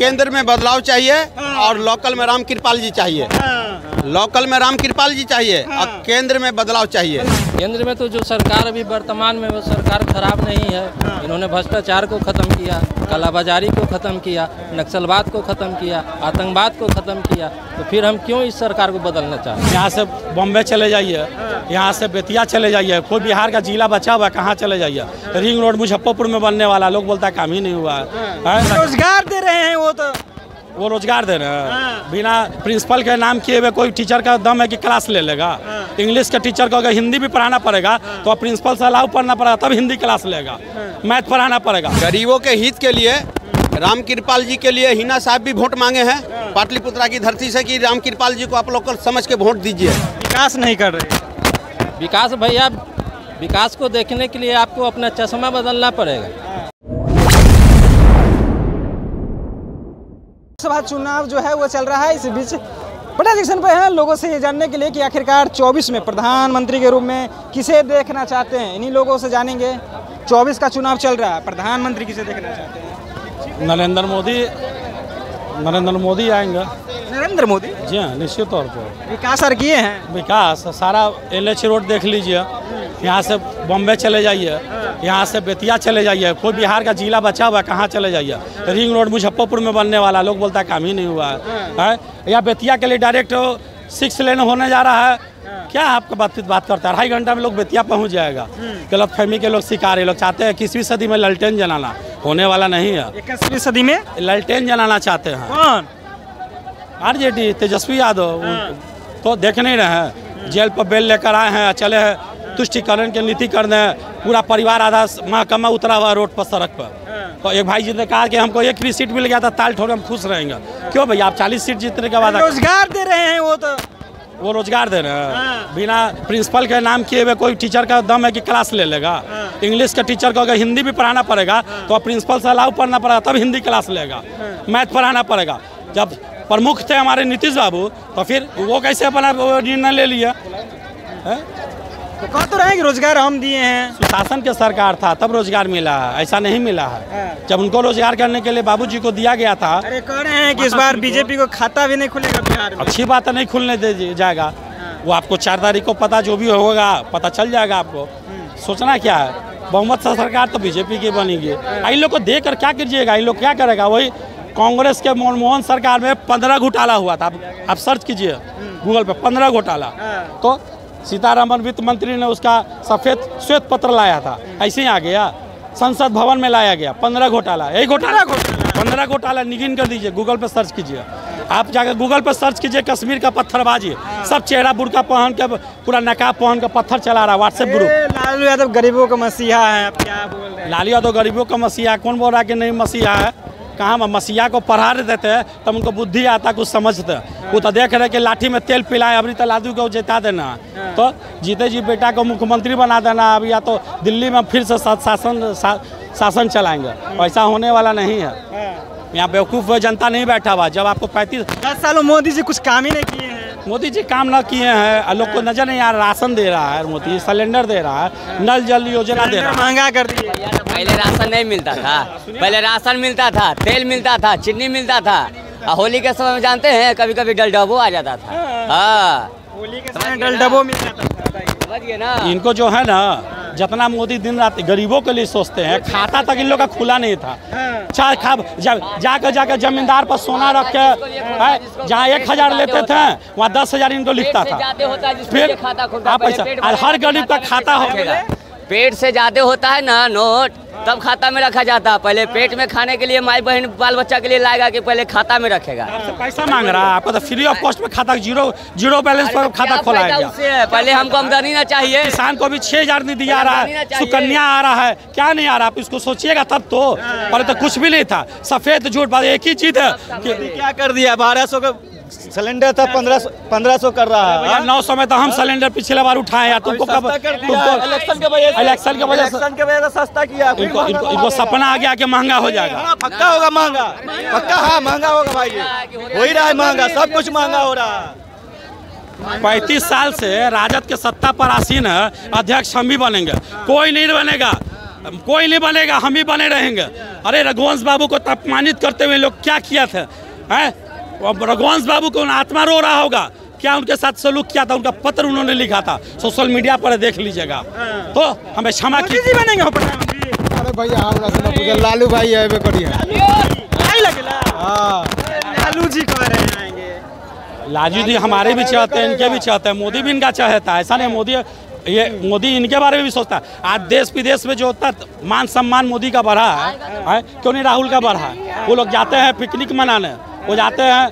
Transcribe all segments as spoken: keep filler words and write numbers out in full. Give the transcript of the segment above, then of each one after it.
केंद्र में बदलाव चाहिए और लोकल में राम कृपाल जी चाहिए। लोकल में राम कृपाल जी चाहिए और केंद्र में बदलाव चाहिए। केंद्र में तो जो सरकार अभी वर्तमान में वो सरकार खराब नहीं है। इन्होंने भ्रष्टाचार को खत्म किया, कालाबाजारी को खत्म किया, नक्सलवाद को खत्म किया, आतंकवाद को खत्म किया, तो फिर हम क्यों इस सरकार को बदलना चाहते हैं? यहाँ से बॉम्बे चले जाइए, यहाँ से बेतिया चले जाइए, कोई बिहार का जिला बचा हुआ है, कहाँ चले जाइए। रिंग रोड मुजफ्फरपुर में बनने वाला, लोग बोलता है काम ही नहीं हुआ है। रोजगार दे रहे हैं वो तो वो रोजगार दे रहे हैं बिना प्रिंसिपल के नाम किए हुए। कोई टीचर का दम है कि क्लास ले लेगा? इंग्लिश के टीचर को अगर हिंदी भी पढ़ाना पड़ेगा तो प्रिंसिपल से अलाउ पढ़ना पड़ेगा, तब हिंदी क्लास लेगा। मैथ पढ़ाना पड़ेगा। गरीबों के हित के लिए राम कृपाल जी के लिए हिना साहब भी वोट मांगे हैं पाटलिपुत्रा की धरती से कि राम कृपाल जी को आप लोग समझ के वोट दीजिए। विकास नहीं कर रहे। विकास भैया, विकास को देखने के लिए आपको अपना चश्मा बदलना पड़ेगा। लोकसभा चुनाव जो है वो चल रहा है, इस बीच पटना जंक्शन पर हैं लोगों से ये जानने के लिए कि आखिरकार चौबीस में प्रधानमंत्री के रूप में किसे देखना चाहते हैं। इन्हीं लोगों से जानेंगे। चौबीस का चुनाव चल रहा है, प्रधानमंत्री किसे देखना चाहते हैं? नरेंद्र मोदी नरेंद्र मोदी आएंगे। नरेंद्र मोदी? जी हाँ, निश्चित तौर पर। विकास और किए हैं? विकास सारा एल एच रोड देख लीजिए, यहाँ से बॉम्बे चले जाइए, यहाँ से बेतिया चले जाइए, कोई बिहार का जिला बचा हुआ है, कहाँ चले जाइए। रिंग रोड मुजफ्फरपुर में बनने वाला, लोग बोलता है काम ही नहीं हुआ है। या बेतिया के लिए डायरेक्ट सिक्स लेन होने जा रहा है। क्या आपका बात बात करता है? ढाई घंटा में लोग बेतिया पहुँच जाएगा। गलत फहमी के लोग शिकार है। लोग चाहते हैं इक्कीसवीं सदी में ललटेन जलाना, होने वाला नहीं है। इक्कीसवीं सदी में ललटेन जलाना चाहते हैं। कौन? आरजेडी, तेजस्वी यादव। तो देख नहीं रहे हैं, जेल पर बेल लेकर आए हैं, चले हैं तुष्टिकरण के नीति करने। पूरा परिवार आधा महकमा उतरा हुआ रोड पर, सड़क पर। तो एक भाई जी ने कहा कि हमको एक भी सीट मिल गया था ताल ठोक हम खुश रहेंगे। क्यों भैया, आप चालीस सीट जीतने के बाद रोजगार दे रहे हैं वो तो वो रोजगार दे रहे हैं बिना प्रिंसिपल के नाम किए हुए। कोई टीचर का दम है कि क्लास ले लेगा? इंग्लिश के टीचर को अगर हिंदी भी पढ़ाना पड़ेगा तो प्रिंसिपल से अलाउ पढ़ना पड़ेगा, तब हिंदी क्लास लेगा। मैथ पढ़ाना पड़ेगा। जब प्रमुख थे हमारे नीतीश बाबू, तो फिर वो कैसे अपना निर्णय ले लिया? तो कह तो रहे कि रोजगार हम दिए हैं। सुशासन के सरकार था तब रोजगार मिला है, ऐसा नहीं मिला है। जब उनको रोजगार करने के लिए बाबूजी को दिया गया था। अरे कह रहे हैं कि इस बार बीजेपी को खाता भी नहीं खुलेगा बिहार में। अच्छी बात है, नहीं खुलने दे जाएगा। वो आपको चार तारीख को पता, जो भी होगा पता चल जाएगा आपको। सोचना क्या है, बहुमत से सरकार तो बीजेपी की बनेगी। इन लोग को देख कर क्या कीजिएगा? इन लोग क्या करेगा? वही कांग्रेस के मनमोहन सरकार में पंद्रह घोटाला हुआ था। आप सर्च कीजिए गूगल पे, पंद्रह घोटाला। तो सीतारमण वित्त मंत्री ने उसका सफेद श्वेत पत्र लाया था, ऐसे ही आ गया। संसद भवन में लाया गया, पंद्रह घोटाला। यही घोटाला पंद्रह घोटाला निगिन कर दीजिए, गूगल पे सर्च कीजिए। आप जाकर गूगल पे सर्च कीजिए कश्मीर का पत्थरबाजी। सब चेहरा बुर्का पहन के, पूरा नकाब पहन के पत्थर चला रहा है व्हाट्सएप ग्रुप। लालू यादव गरीबों का मसीहा है, आप क्या बोल रहे हैं? लालू यादव गरीबों का मसीहा? कौन बोल रहा है कि नहीं मसीहा है? कहाँ मसीहा को पढ़ा देते हैं तब उनको बुद्धि आता, कुछ समझते। वो तो देख रहे कि लाठी में तेल पिलाए, अभी तो लालू को जिता देना, तो जीते जी बेटा को मुख्यमंत्री बना देना। अब या तो दिल्ली में फिर से शासन सा, शासन चलाएंगे। ऐसा होने वाला नहीं है। यहाँ बेवकूफ़ जनता नहीं बैठा हुआ। जब आपको पैंतीस दस सालों मोदी जी कुछ काम ही नहीं किए हैं। मोदी जी काम न किए हैं, लोग को नजर नहीं आ रहा। राशन दे रहा है मोदी, सिलेंडर दे रहा है, नल जल योजना दे रहा है। महंगा कर दिए। पहले राशन नहीं मिलता था, पहले राशन मिलता था, तेल मिलता था, चीनी मिलता था। होली के समय में जानते हैं कभी कभी डलडबो आ जाता था। हाँ, होली के समय डलडबो मिल जाता था। ना इनको जो है ना, जितना मोदी दिन रात गरीबों के लिए सोचते हैं, खाता तक इन लोग का खुला नहीं था। चार खा जाकर जाकर जमींदार पर सोना रख के जहाँ एक हजार लेते थे वहाँ दस हजार इनको लिखता था। फिर आप पैसा हर गरीब का खाता हो गया। पेट से ज्यादा होता है ना नोट, तब खाता में रखा जाता। पहले पेट में खाने के लिए माई बहन बाल बच्चा के लिए लाएगा कि पहले खाता में रखेगा। पैसा मांग रहा है आपको, तो फ्री ऑफ कॉस्ट में खाता, जीरो जीरो बैलेंस पर खाता खोलाया। पहले हमको आमदनी ना चाहिए। किसान को भी छह हजार निधि आ रहा है, सुकन्या आ रहा है, क्या नहीं आ रहा? आप इसको सोचिएगा तब तो। पहले तो कुछ भी नहीं था, सफेद झूठ बात। एक ही चीज है कि क्या कर दिया, बारह सौ का सिलेंडर था, पंद्रह सौ पंद्रह सौ कर रहा है। नौ सौ में तो हम सिलेंडर पिछले बार उठाए यार। तुमको कब इलेक्शन के वजह से इलेक्शन के वजह से इलेक्शन के वजह से सस्ता किया। इनको इनको इनको सपना आ गया कि महंगा हो जाएगा। पक्का होगा महंगा, पक्का। हाँ, महंगा होगा भाई, हो ही रहा है महंगा, सब कुछ महंगा हो रहा है। पैंतीस साल से राजद के सत्ता पर आसीन है, अध्यक्ष हम भी बनेंगे, कोई नहीं बनेगा। कोई नहीं बनेगा, हम ही बने रहेंगे। अरे रघुवंश बाबू को अपमानित करते हुए लोग क्या किया था, हैं? रघुवंश बाबू को आत्मा रो रहा होगा, क्या उनके साथ सलूक किया था, उनका पत्र उन्होंने लिखा था, सोशल मीडिया पर देख लीजिएगा। तो हमें क्षमा कीजिए। बनेंगे प्रधानमंत्री। अरे भैया हमरा से न पूछे, लालू भाई है करिए। नहीं लगेला हाँ लालू जी कह रहे हैं आएंगे। लालू जी हमारे भी चाहते हैं, इनके भी चाहते हैं, मोदी भी इनका चाहता है। ऐसा नहीं मोदी ये मोदी इनके बारे में भी सोचता है। आज देश विदेश में जो होता है मान सम्मान मोदी का बढ़ा है, है? क्यों नहीं राहुल का बढ़ा है? वो लोग जाते हैं पिकनिक मनाने, वो जाते हैं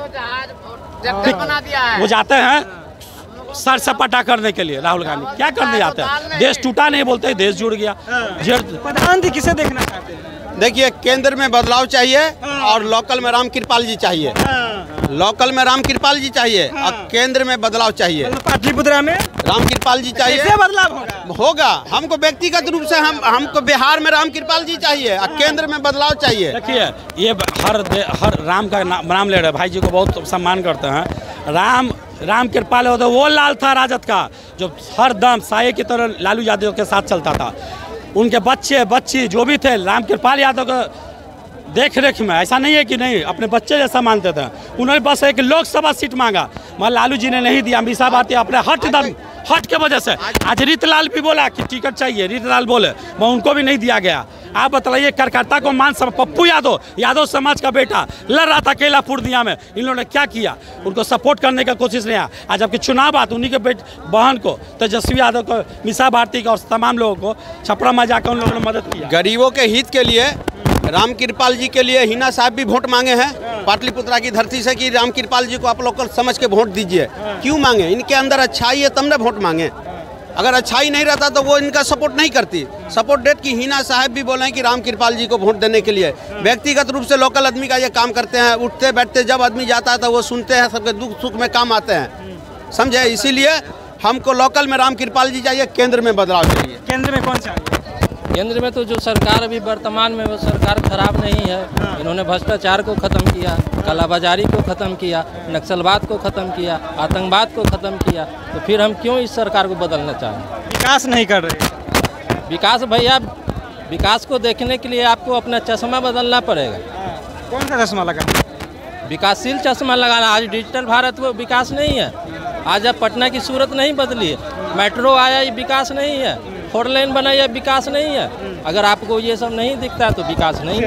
वो जाते हैं सर सपाटा करने के लिए। राहुल गांधी क्या करने जाते हैं? देश टूटा नहीं बोलते, देश जुड़ गया। प्रधानमंत्री किसे देखना चाहते हैं? देखिए, केंद्र में बदलाव चाहिए और लोकल में राम कृपाल जी चाहिए। लोकल में राम कृपाल जी चाहिए और केंद्र में बदलाव चाहिए। पाटलिपुत्रा में राम कृपाल जी चाहिए। कैसे बदलाव होगा? होगा हमको व्यक्तिगत रूप से हम हमको बिहार में राम कृपाल जी चाहिए और केंद्र में बदलाव चाहिए। देखिए, ये हर हर राम का नाम ले रहे, भाई जी को बहुत सम्मान करते हैं। राम राम कृपाल होता वो लाल था राजद का, जो हर दम साये की तरह लालू यादव के साथ चलता था। उनके बच्चे बच्ची जो भी थे राम कृपाल यादव को देख रेख में, ऐसा नहीं है कि नहीं, अपने बच्चे जैसा मानते थे। उन्होंने बस एक लोकसभा सीट मांगा, मगर लालू जी ने नहीं दिया। मीसा भारती अपने हट दम हट के वजह से, आज रीतलाल भी बोला कि टिकट चाहिए, रीतलाल बोले, मगर उनको भी नहीं दिया गया। आप बताइए, करकर्ता को मान सब पप्पू यादव यादव समाज का बेटा लड़ रहा था अकेला पूर्णिया में, इन लोगों ने क्या किया? उनको सपोर्ट करने का कोशिश नहीं। आज जबकि चुनाव आते उन्हीं के बेट बहन को, तेजस्वी यादव को, मीसा भारती को और तमाम लोगों को छपरा में जाकर उन लोगों ने मदद किया। गरीबों के हित के लिए राम कृपाल जी के लिए हिना साहब भी वोट मांगे हैं पाटलिपुत्रा की धरती से कि राम कृपाल जी को आप लोग समझ के वोट दीजिए। क्यों मांगे? इनके अंदर अच्छाई है तब ना वोट मांगे। अगर अच्छाई नहीं रहता तो वो इनका सपोर्ट नहीं करती। सपोर्ट डेट की हिना साहब भी बोले हैं कि राम कृपाल जी को वोट देने के लिए। व्यक्तिगत रूप से लोकल आदमी का ये काम करते हैं, उठते बैठते जब आदमी जाता है तो वो सुनते हैं, सबके दुख सुख में काम आते हैं, समझे? इसीलिए हमको लोकल में राम कृपाल जी चाहिए, केंद्र में बदलाव चाहिए। केंद्र में कौन सा? केंद्र में तो जो सरकार अभी वर्तमान में वो सरकार खराब नहीं है। इन्होंने भ्रष्टाचार को ख़त्म किया, कालाबाजारी को ख़त्म किया, नक्सलवाद को ख़त्म किया, आतंकवाद को ख़त्म किया, तो फिर हम क्यों इस सरकार को बदलना चाहें? विकास नहीं कर रहे। विकास भैया, विकास को देखने के लिए आपको अपना चश्मा बदलना पड़ेगा। कौन सा चश्मा लगा? विकासशील चश्मा लगाना। आज डिजिटल भारत वो विकास नहीं है। आज अब पटना की सूरत नहीं बदली है, मेट्रो आया ये विकास नहीं है, फोर लेन बना यह विकास नहीं है। अगर आपको ये सब नहीं दिखता है तो विकास नहीं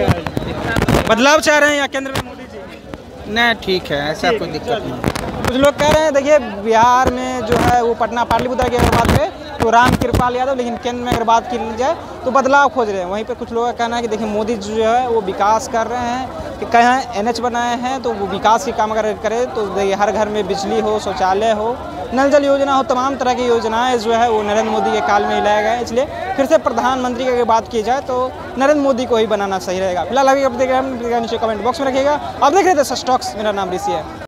है। बदलाव चाह रहे हैं या केंद्र में मोदी जी? नहीं, ठीक है, ऐसा कोई दिक्कत नहीं। कुछ लोग कह रहे हैं, देखिए बिहार में जो है वो पटना पाटलिपुत्रा की अगर बात करें तो राम कृपाल यादव, लेकिन केंद्र में अगर बात की जाए तो बदलाव खोज रहे हैं। वहीं पे कुछ लोगों का कहना है कि देखिए मोदी जी जो है वो विकास कर रहे हैं, कि कहीं एन एच बनाए हैं तो वो विकास के काम अगर करे तो देखिए हर घर में बिजली हो, शौचालय हो, नल जल योजना हो, तमाम तरह की योजनाएं जो है वो नरेंद्र मोदी के काल में लाया गया है। इसलिए फिर से प्रधानमंत्री की अगर बात की जाए तो नरेंद्र मोदी को ही बनाना सही रहेगा। फिलहाल अभी आप देख रहे हैं, नीचे कमेंट बॉक्स में रखिएगा। आप देख रहे थे स्टॉक्स, मेरा नाम ऋषि है।